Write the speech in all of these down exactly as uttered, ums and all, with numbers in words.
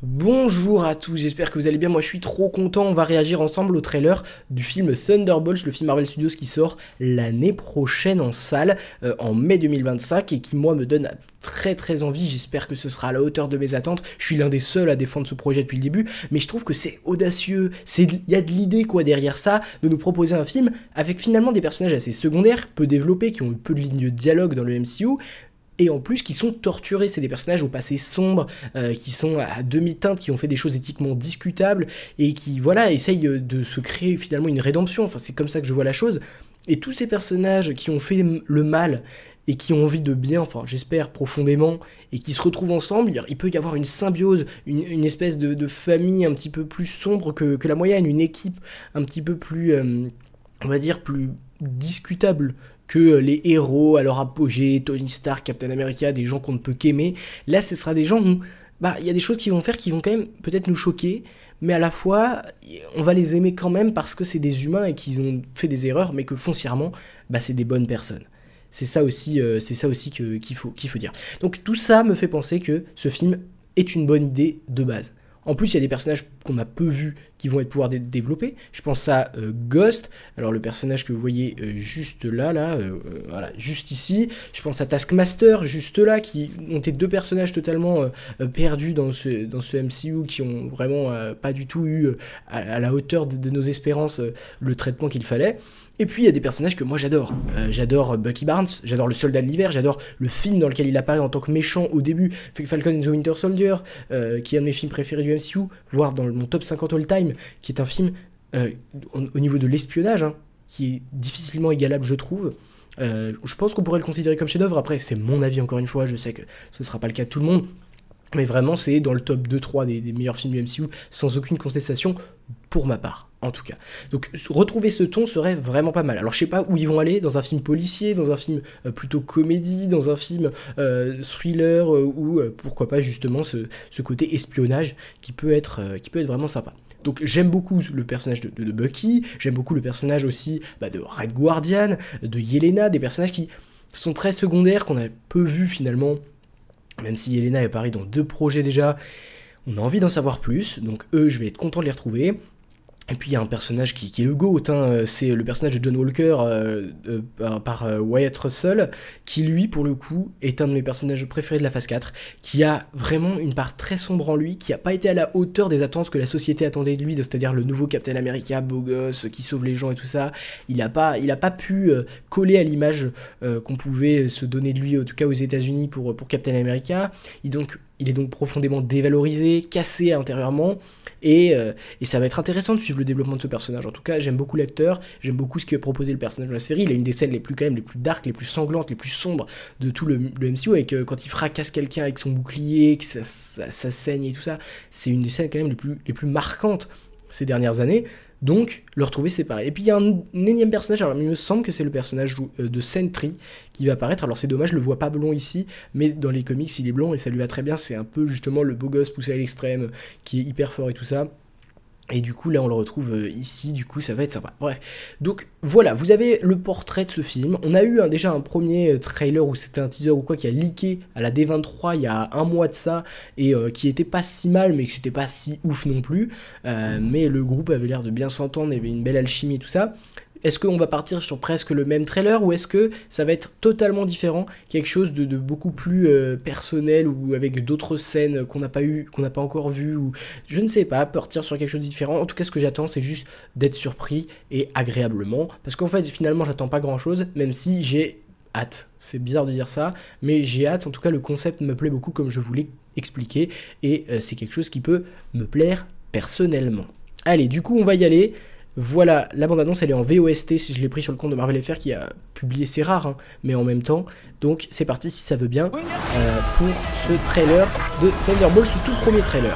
Bonjour à tous, j'espère que vous allez bien, moi je suis trop content, on va réagir ensemble au trailer du film Thunderbolts, le film Marvel Studios qui sort l'année prochaine en salle, euh, en mai deux mille vingt-cinq, et qui moi me donne très très envie, j'espère que ce sera à la hauteur de mes attentes. Je suis l'un des seuls à défendre ce projet depuis le début, mais je trouve que c'est audacieux, il y a de l'idée quoi derrière ça, de nous proposer un film avec finalement des personnages assez secondaires, peu développés, qui ont peu de lignes de dialogue dans le M C U, et en plus qui sont torturés, c'est des personnages au passé sombre, euh, qui sont à demi-teinte, qui ont fait des choses éthiquement discutables, et qui, voilà, essayent de se créer finalement une rédemption, enfin c'est comme ça que je vois la chose, et tous ces personnages qui ont fait le mal, et qui ont envie de bien, enfin j'espère profondément, et qui se retrouvent ensemble, il peut y avoir une symbiose, une, une espèce de, de famille un petit peu plus sombre que, que la moyenne, une équipe un petit peu plus, euh, on va dire, plus discutable que les héros à leur apogée, Tony Stark, Captain America, des gens qu'on ne peut qu'aimer. Là, ce sera des gens où bah, y a des choses qu'ils vont faire qui vont quand même peut-être nous choquer, mais à la fois, on va les aimer quand même parce que c'est des humains et qu'ils ont fait des erreurs, mais que foncièrement, bah, c'est des bonnes personnes. C'est ça aussi, euh, c'est ça aussi que, qu'il faut, qu'il faut dire. Donc tout ça me fait penser que ce film est une bonne idée de base. En plus, il y a des personnages qu'on a peu vus qui vont être pouvoir dé développer. Je pense à euh, Ghost, alors le personnage que vous voyez euh, juste là, là, euh, euh, voilà, juste ici. Je pense à Taskmaster, juste là, qui ont été deux personnages totalement euh, perdus dans ce, dans ce M C U, qui ont vraiment euh, pas du tout eu euh, à, à la hauteur de, de nos espérances euh, le traitement qu'il fallait. Et puis il y a des personnages que moi j'adore. Euh, j'adore Bucky Barnes, j'adore le Soldat de l'Hiver, j'adore le film dans lequel il apparaît en tant que méchant au début, Falcon and the Winter Soldier, euh, qui est un de mes films préférés du M C U, voire dans mon top cinquante all-time, qui est un film euh, au niveau de l'espionnage, hein, qui est difficilement égalable, je trouve. Euh, je pense qu'on pourrait le considérer comme chef-d'œuvre. Après, c'est mon avis, encore une fois, je sais que ce ne sera pas le cas de tout le monde, mais vraiment, c'est dans le top deux trois des, des meilleurs films du M C U, sans aucune contestation, pour ma part, en tout cas. Donc, retrouver ce ton serait vraiment pas mal. Alors, je sais pas où ils vont aller, dans un film policier, dans un film euh, plutôt comédie, dans un film euh, thriller, euh, ou euh, pourquoi pas, justement, ce, ce côté espionnage qui peut être, euh, qui peut être vraiment sympa. Donc j'aime beaucoup le personnage de, de, de Bucky, j'aime beaucoup le personnage aussi bah, de Red Guardian, de Yelena, des personnages qui sont très secondaires, qu'on a peu vus finalement, même si Yelena est apparue dans deux projets déjà, on a envie d'en savoir plus, donc eux je vais être content de les retrouver. Et puis il y a un personnage qui, qui est le GOAT, hein, c'est le personnage de John Walker euh, euh, par, par euh, Wyatt Russell, qui lui pour le coup est un de mes personnages préférés de la phase quatre, qui a vraiment une part très sombre en lui, qui n'a pas été à la hauteur des attentes que la société attendait de lui, c'est-à-dire le nouveau Captain America, beau gosse, qui sauve les gens et tout ça. Il n'a pas, il a pas pu euh, coller à l'image euh, qu'on pouvait se donner de lui, en tout cas aux États-Unis pour, pour Captain America. Il donc... Il est donc profondément dévalorisé, cassé intérieurement, et, euh, et ça va être intéressant de suivre le développement de ce personnage. En tout cas, j'aime beaucoup l'acteur, j'aime beaucoup ce que proposé le personnage de la série. Il a une des scènes les plus quand même les plus dark, les plus sanglantes, les plus sombres de tout le, le M C U, avec euh, quand il fracasse quelqu'un avec son bouclier, que ça, ça, ça saigne et tout ça. C'est une des scènes quand même les plus, les plus marquantes ces dernières années. Donc, le retrouver, c'est pareil. Et puis, il y a un, un énième personnage, alors il me semble que c'est le personnage de Sentry qui va apparaître. Alors, c'est dommage, je le vois pas blond ici, mais dans les comics, il est blond et ça lui va très bien. C'est un peu, justement, le beau gosse poussé à l'extrême, qui est hyper fort et tout ça. Et du coup, là, on le retrouve euh, ici, du coup, ça va être sympa. Bref, donc voilà, vous avez le portrait de ce film. On a eu hein, déjà un premier trailer, ou c'était un teaser ou quoi, qui a leaké à la D vingt-trois il y a un mois de ça, et euh, qui était pas si mal, mais que c'était pas si ouf non plus. Euh, mais le groupe avait l'air de bien s'entendre, il y avait une belle alchimie et tout ça. Est-ce qu'on va partir sur presque le même trailer, ou est-ce que ça va être totalement différent, quelque chose de, de beaucoup plus euh, personnel, ou avec d'autres scènes qu'on n'a pas eu, qu'on n'a pas encore vues, ou je ne sais pas, partir sur quelque chose de différent. En tout cas, ce que j'attends, c'est juste d'être surpris et agréablement, parce qu'en fait, finalement, j'attends pas grand-chose, même si j'ai hâte. C'est bizarre de dire ça, mais j'ai hâte. En tout cas, le concept me plaît beaucoup, comme je vous l'ai expliqué, et euh, c'est quelque chose qui peut me plaire personnellement. Allez, du coup, on va y aller. Voilà, la bande-annonce, elle est en V O S T, si je l'ai pris sur le compte de Marvel F R qui a publié, c'est rare, hein, mais en même temps. Donc c'est parti, si ça veut bien, euh, pour ce trailer de Thunderbolts, ce tout premier trailer.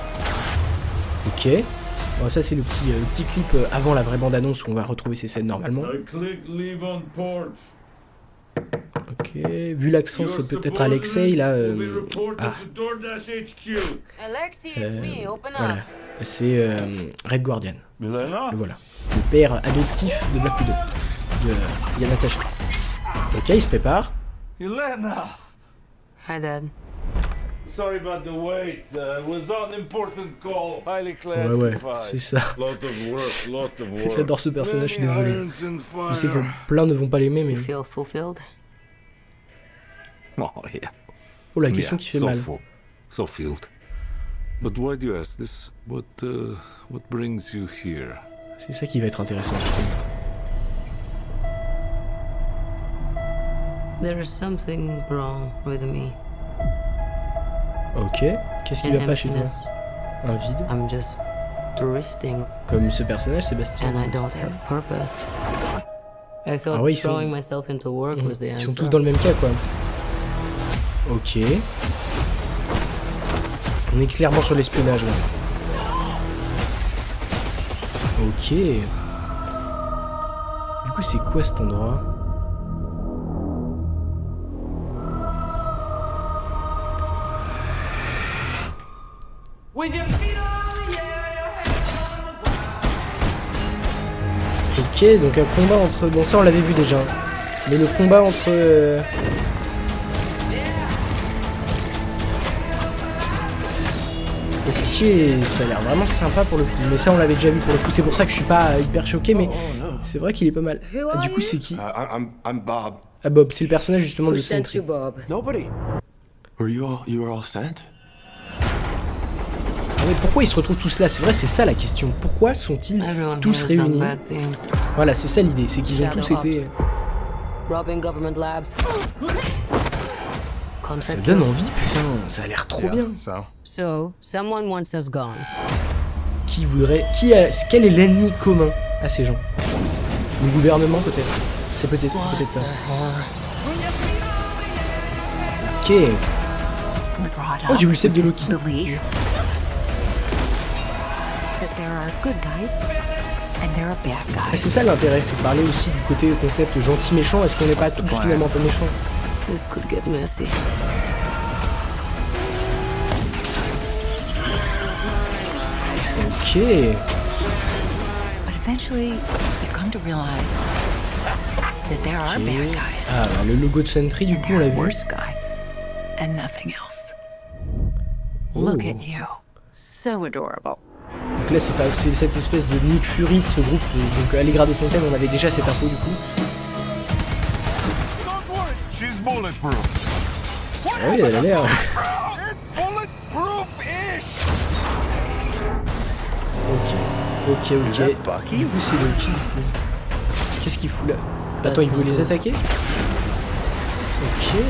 Ok, bon, ça c'est le petit, euh, le petit clip euh, avant la vraie bande-annonce où on va retrouver ces scènes normalement. Ok, vu l'accent, c'est peut-être Alexei, là... Euh, ah. Euh, voilà, c'est euh, Red Guardian. Le voilà, le père adoptif de Black Widow, de Yana Tacha. Ok, il se prépare. Yelena! Hi, Dad. sorry about the wait. Uh, it was an important call. Highly Ouais, ouais, classified. c'est ça. Lot of work, lot of work. J'adore ce personnage, je suis désolé. Many irons in fire. Je sais que plein ne vont pas l'aimer, mais... You feel fulfilled? Oh, yeah. Oh, la question Yeah, qui fait so mal. full. So filled. But why do you ask this? What, uh, what brings you here? C'est ça qui va être intéressant, je trouve. There is something wrong with me. Ok. Qu'est-ce qui An va pas chez toi? emptiness. Un vide. I'm just drifting Comme ce personnage, Sébastien. and I don't have purpose. I thought Ah ouais, ils sont- throwing myself into work Mhm. was the Ils answer. sont tous dans le même cas, quoi. Ok. On est clairement sur l'espionnage, là. Ok. Du coup, c'est quoi cet endroit? Ok, donc un combat entre... Bon, ça, on l'avait vu déjà. Mais le combat entre... euh, Ok, ça a l'air vraiment sympa pour le coup. Mais ça, on l'avait déjà vu pour le coup. C'est pour ça que je suis pas hyper choqué, mais c'est vrai qu'il est pas mal. Ah, du coup, c'est qui? Uh, I- I'm I'm Bob. Ah, Bob, c'est le personnage justement Who de sent Sentry. you, Bob? Nobody. Were you all you were all sent? Mais pourquoi ils se retrouvent tous là? C'est vrai, c'est ça la question. Pourquoi sont-ils Everyone tous here has done réunis? bad things. Voilà, c'est ça l'idée. C'est qu'ils ont tous Shadow été... Robbing government labs. Ça Contract donne kills. envie, putain. Ça a l'air trop bien. So So, someone wants us gone. Qui voudrait... Qui a... Quel est l'ennemi commun à ces gens? Le gouvernement, peut-être? C'est peut-être c'est peut-être ça. Ok. Oh, j'ai vu le set de Loki. Belief that there are good guys and there are bad Ah, guys. c'est ça l'intérêt, c'est de parler aussi du côté concept gentil-méchant. Est-ce qu'on n'est pas tous finalement pas méchants? This could get messy. Ok. But eventually, you come to realize that there are Ok. bad guys Ah, bah, le logo de Sentry, du and coup, on there l'a are vu. worse guys and nothing else. Oh. Look at you, so adorable. Donc là, c'est fa- c'est cette espèce de Nick Fury de ce groupe. Donc, Allegra des Fontaines, on avait déjà cette info, du coup. Don't worry, she's bulletproof. Ah oui, elle a l'air... It's bulletproof-ish. Ok, ok, ok. Du coup, c'est Loki. du coup. Qu'est-ce qu'il fout là? Attends, il voulait les attaquer? Ok.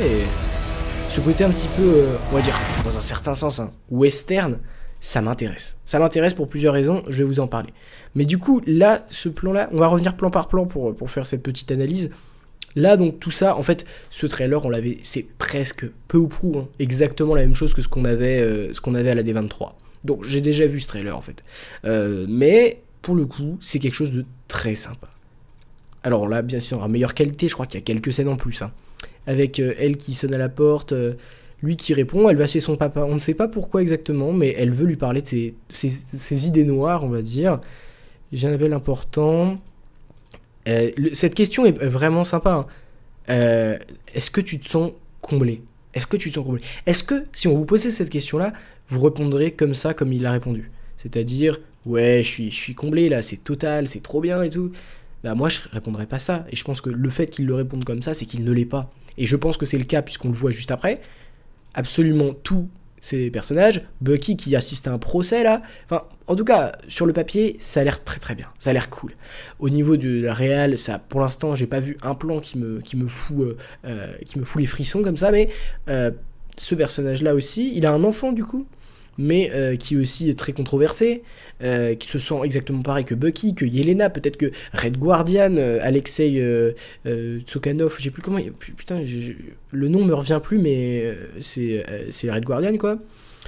Ce côté un petit peu, euh, on va dire, dans un certain sens, hein, western, ça m'intéresse. Ça m'intéresse pour plusieurs raisons, je vais vous en parler. Mais du coup, là, ce plan-là, on va revenir plan par plan pour, pour faire cette petite analyse. Là, donc, tout ça, en fait, ce trailer, on l'avait, c'est presque, peu ou prou, hein, exactement la même chose que ce qu'on avait, euh, ce qu'on avait à la D vingt-trois. Donc, j'ai déjà vu ce trailer, en fait. Euh, mais, pour le coup, c'est quelque chose de très sympa. Alors là, bien sûr, en meilleure qualité, je crois qu'il y a quelques scènes en plus, hein. Avec euh, elle qui sonne à la porte, euh, lui qui répond, elle va chez son papa, on ne sait pas pourquoi exactement, mais elle veut lui parler de ses, ses, ses idées noires, on va dire. J'ai un appel important. Euh, le- cette question est vraiment sympa, hein. Euh, est-ce que tu te sens comblé? Est-ce que tu te sens comblé? Est-ce que, si on vous posait cette question-là, vous répondrez comme ça, comme il a répondu? C'est-à-dire, ouais, je suis, je suis comblé, là, c'est total, c'est trop bien et tout. Bah moi, je répondrais pas ça. Et je pense que le fait qu'il le réponde comme ça, c'est qu'il ne l'est pas. Et je pense que c'est le cas, puisqu'on le voit juste après. Absolument tous ces personnages, Bucky qui assiste à un procès là, enfin en tout cas sur le papier ça a l'air très très bien, ça a l'air cool. Au niveau de la réal, ça pour l'instant j'ai pas vu un plan qui me, qui me fout euh, euh, qui me fout les frissons comme ça, mais euh, ce personnage là aussi, il a un enfant du coup, mais euh, qui est aussi très controversé, euh, qui se sent exactement pareil que Bucky, que Yelena, peut-être que Red Guardian, euh, Alexei euh, euh, Tsokhanov, je sais plus comment, il- putain, j'ai- j'ai- le nom me revient plus, mais euh, c'est euh, c'est Red Guardian quoi.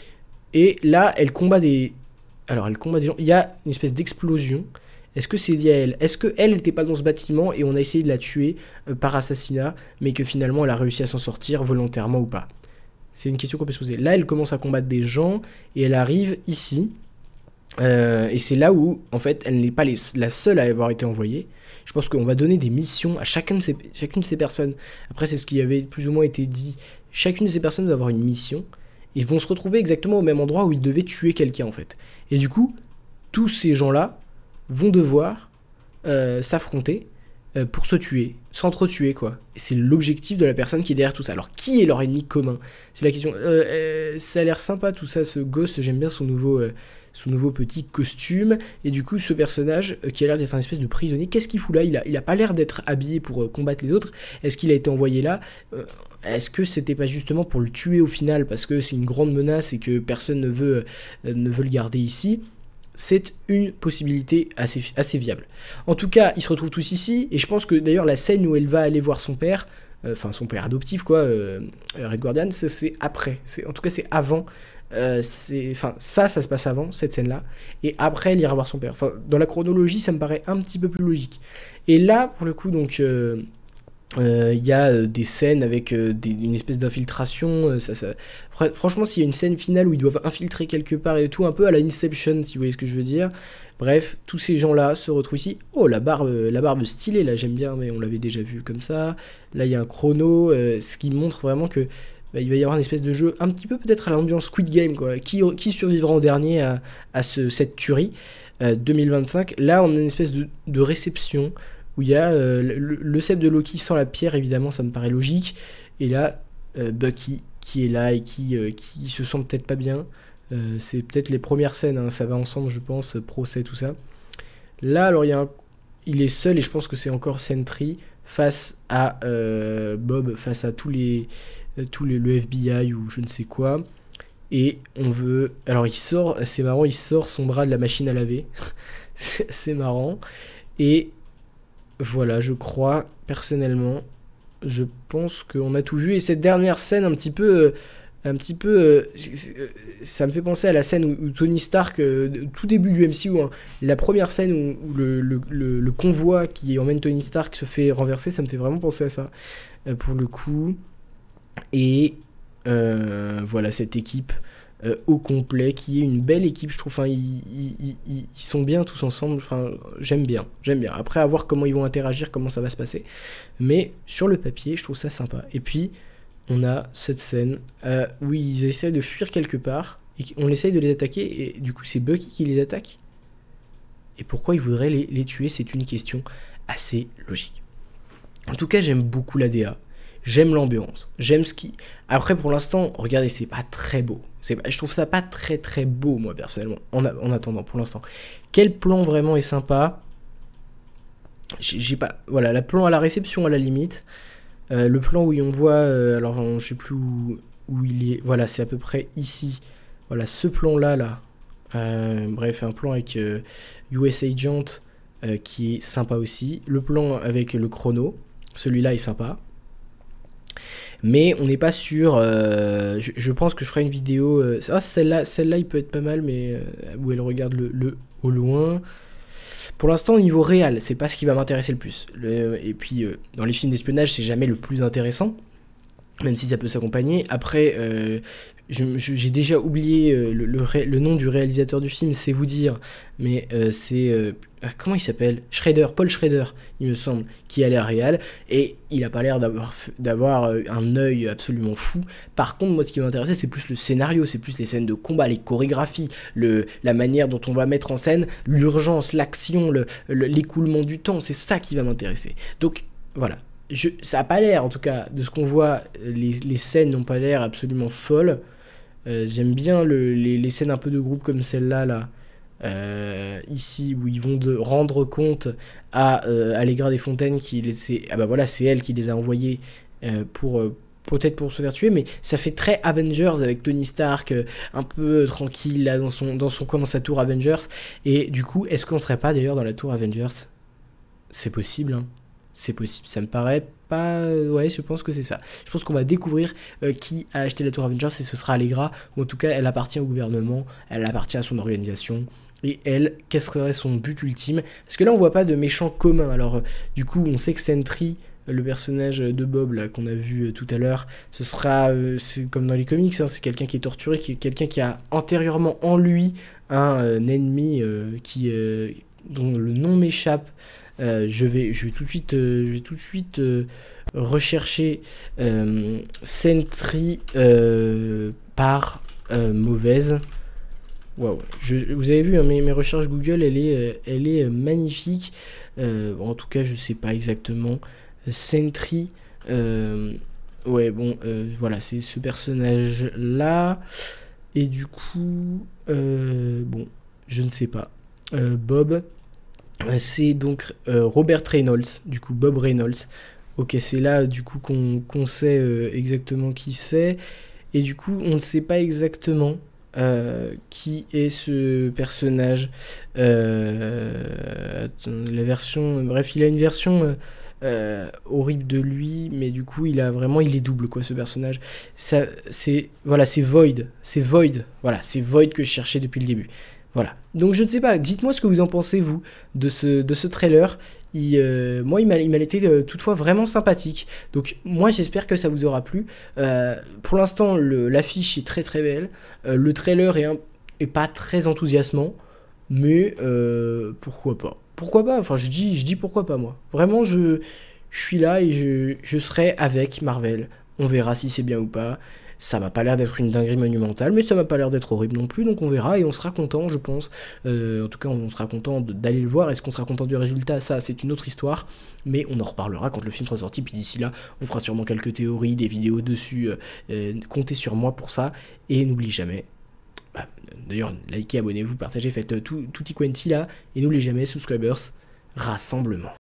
Et là, elle combat des, alors elle combat des gens. Il y a une espèce d'explosion. Est-ce que c'est lié à elle? Est-ce que elle n'était pas dans ce bâtiment et on a essayé de la tuer euh, par assassinat, mais que finalement elle a réussi à s'en sortir volontairement ou pas? C'est une question qu'on peut se poser. Là, elle commence à combattre des gens et elle arrive ici. Euh, et c'est là où, en fait, elle n'est pas les- la seule à avoir été envoyée. Je pense qu'on va donner des missions à chacun de ces, chacune de ces personnes. Après, c'est ce qui avait plus ou moins été dit. Chacune de ces personnes va avoir une mission. ils vont se retrouver exactement au même endroit où ils devaient tuer quelqu'un en fait. Et du coup, tous ces gens-là vont devoir euh, s'affronter euh, pour se tuer, s'entretuer quoi. Et c'est l'objectif de la personne qui est derrière tout ça. Alors qui est leur ennemi commun? C'est la question. Euh, euh, ça a l'air sympa tout ça, ce Ghost, j'aime bien son nouveau... Euh, son nouveau petit costume, et du coup ce personnage euh, qui a l'air d'être un espèce de prisonnier, qu'est-ce qu'il fout là? Il a, il a pas l'air d'être habillé pour euh, combattre les autres. Est-ce qu'il a été envoyé là? euh, Est-ce que c'était pas justement pour le tuer au final, parce que c'est une grande menace et que personne ne veut, euh, ne veut le garder ici? C'est une possibilité assez, assez viable. En tout cas, ils se retrouvent tous ici, et je pense que d'ailleurs la scène où elle va aller voir son père, enfin euh, son père adoptif quoi, euh, Red Guardian, c'est après, en tout cas c'est avant. Euh, c'est, enfin, ça, ça se passe avant cette scène-là, et après elle ira voir son père. Enfin, dans la chronologie, ça me paraît un petit peu plus logique. Et là, pour le coup, donc, il euh, euh, y a euh, des scènes avec euh, des, une espèce d'infiltration. Euh, ça, ça... Franchement, s'il y a une scène finale où ils doivent infiltrer quelque part et tout, un peu à la Inception, si vous voyez ce que je veux dire. Bref, tous ces gens-là se retrouvent ici. Oh, la barbe, la barbe stylée, là, j'aime bien, mais on l'avait déjà vu comme ça. Là, il y a un chrono, euh, ce qui montre vraiment que bah, il va y avoir une espèce de jeu un petit peu peut-être à l'ambiance Squid Game, quoi. Qui, qui survivra en dernier à, à ce, cette tuerie euh, deux mille vingt-cinq. Là, on a une espèce de, de réception où il y a euh, le, le sceptre de Loki sans la pierre, évidemment, ça me paraît logique. Et là, euh, Bucky qui est là et qui, euh, qui se sent peut-être pas bien. Euh, c'est peut-être les premières scènes, hein, ça va ensemble, je pense, procès, tout ça. Là, alors, il, y a un, il est seul et je pense que c'est encore Sentry face à euh, Bob, face à tous les... tous les, le F B I ou je ne sais quoi, et on veut, alors il sort, c'est marrant, il sort son bras de la machine à laver, c'est marrant, et voilà, je crois, personnellement, je pense qu'on a tout vu, et cette dernière scène un petit peu, un petit peu, euh, ça me fait penser à la scène où, où Tony Stark, euh, tout début du M C U, hein, la première scène où, où le, le, le, le convoi qui emmène Tony Stark se fait renverser, ça me fait vraiment penser à ça, euh, pour le coup. Et euh, voilà cette équipe euh, au complet qui est une belle équipe, je trouve. Enfin, ils, ils, ils, ils sont bien tous ensemble. Enfin, j'aime bien, j'aime bien. Après, à voir comment ils vont interagir, comment ça va se passer. Mais sur le papier, je trouve ça sympa. Et puis, on a cette scène euh, où ils essaient de fuir quelque part et on essaye de les attaquer. Et du coup, c'est Bucky qui les attaque. Et pourquoi ils voudraient les, les tuer? C'est une question assez logique. En tout cas, j'aime beaucoup la D A. J'aime l'ambiance, j'aime ce qui... Après, pour l'instant, regardez, c'est pas très beau. C'est... Je trouve ça pas très très beau, moi, personnellement, en, a... en attendant, pour l'instant. Quel plan vraiment est sympa? J'ai, j'ai pas... Voilà, le plan à la réception, à la limite. Euh, le plan où on voit... Euh, alors, je sais plus où, où il est... Voilà, c'est à peu près ici. Voilà, ce plan-là, là. Euh, bref, un plan avec euh, U S Agent euh, qui est sympa aussi. Le plan avec le chrono, celui-là est sympa. Mais on n'est pas sûr, euh, je, je pense que je ferai une vidéo, euh, ah, celle-là, celle-là il peut être pas mal, mais euh, où elle regarde le, le au loin. Pour l'instant, au niveau réel, c'est pas ce qui va m'intéresser le plus. Le, et puis, euh, dans les films d'espionnage, c'est jamais le plus intéressant, même si ça peut s'accompagner. Après, euh, je, je, j'ai déjà oublié euh, le, le, ré, le nom du réalisateur du film, c'est vous dire, mais euh, c'est... Euh, comment il s'appelle? Schrader, Paul Schrader, il me semble, qui a l'air réel, et il a pas l'air d'avoir, d'avoir un œil absolument fou. Par contre, moi, ce qui m'intéressait, c'est plus le scénario, c'est plus les scènes de combat, les chorégraphies, le, la manière dont on va mettre en scène l'urgence, l'action, le, le, l'écoulement du temps, c'est ça qui va m'intéresser. Donc, voilà. Je, ça a pas l'air, en tout cas, de ce qu'on voit, les, les scènes n'ont pas l'air absolument folles. Euh, j'aime bien le, les, les scènes un peu de groupe comme celle-là, là. Euh, ici où ils vont de rendre compte à euh, Allegra Desfontaines qui les, c'est, ah bah voilà, c'est elle qui les a envoyés euh, pour euh, peut-être pour se faire tuer, mais ça fait très Avengers avec Tony Stark euh, un peu euh, tranquille là dans son dans son coin, dans sa tour Avengers. Et du coup, est-ce qu'on serait pas d'ailleurs dans la tour Avengers? C'est possible, hein. C'est possible, ça me paraît pas... Ouais, je pense que c'est ça. Je pense qu'on va découvrir euh, qui a acheté la tour Avengers, et ce sera Allegra, ou en tout cas, elle appartient au gouvernement, elle appartient à son organisation, et elle, quel serait son but ultime? Parce que là, on voit pas de méchant commun. Alors, euh, du coup, on sait que Sentry, le personnage de Bob, là, qu'on a vu euh, tout à l'heure, ce sera, euh, c'est comme dans les comics, hein, c'est quelqu'un qui est torturé, qui est quelqu'un qui a antérieurement en lui un, euh, un ennemi euh, qui, euh, dont le nom m'échappe. Euh, je vais, je vais tout de suite, euh, je vais tout de suite euh, rechercher euh, Sentry. Euh, part euh, mauvaise. Waouh, vous avez vu hein, mes, mes recherches Google, elle est, euh, elle est euh, magnifique. Euh, en tout cas, je sais pas exactement. Sentry, euh, ouais, bon, euh, voilà, c'est ce personnage-là. Et du coup, euh, bon, je ne sais pas. Euh, Bob, c'est donc euh, Robert Reynolds, du coup, Bob Reynolds. Ok, c'est là, du coup, qu'on qu'on sait euh, exactement qui c'est. Et du coup, on ne sait pas exactement. Euh, qui est ce personnage euh, attends, la version bref il a une version euh, euh, horrible de lui, mais du coup il a vraiment il est double quoi ce personnage. Ça c'est voilà c'est Void c'est Void voilà c'est Void que je cherchais depuis le début. Voilà, donc je ne sais pas, dites-moi ce que vous en pensez vous de ce de ce trailer. Il, euh, moi, il m'a, il m'a été euh, toutefois vraiment sympathique. Donc, moi, j'espère que ça vous aura plu. Euh, pour l'instant, le, l'affiche est très très belle. Euh, le trailer est, un, est pas très enthousiasmant, mais euh, pourquoi pas. Pourquoi pas. Enfin, je dis, je dis pourquoi pas moi. Vraiment, je, je suis là et je, je serai avec Marvel. On verra si c'est bien ou pas. Ça m'a pas l'air d'être une dinguerie monumentale, mais ça m'a pas l'air d'être horrible non plus, donc on verra et on sera content, je pense. Euh, en tout cas, on sera content d'aller le voir. Est-ce qu'on sera content du résultat? Ça, c'est une autre histoire, mais on en reparlera quand le film sera sorti. Puis d'ici là, on fera sûrement quelques théories, des vidéos dessus. Euh, comptez sur moi pour ça. Et n'oubliez jamais, bah, d'ailleurs, likez, abonnez-vous, partagez, faites tout, tutti quanti là. Et n'oubliez jamais, subscribers, rassemblement.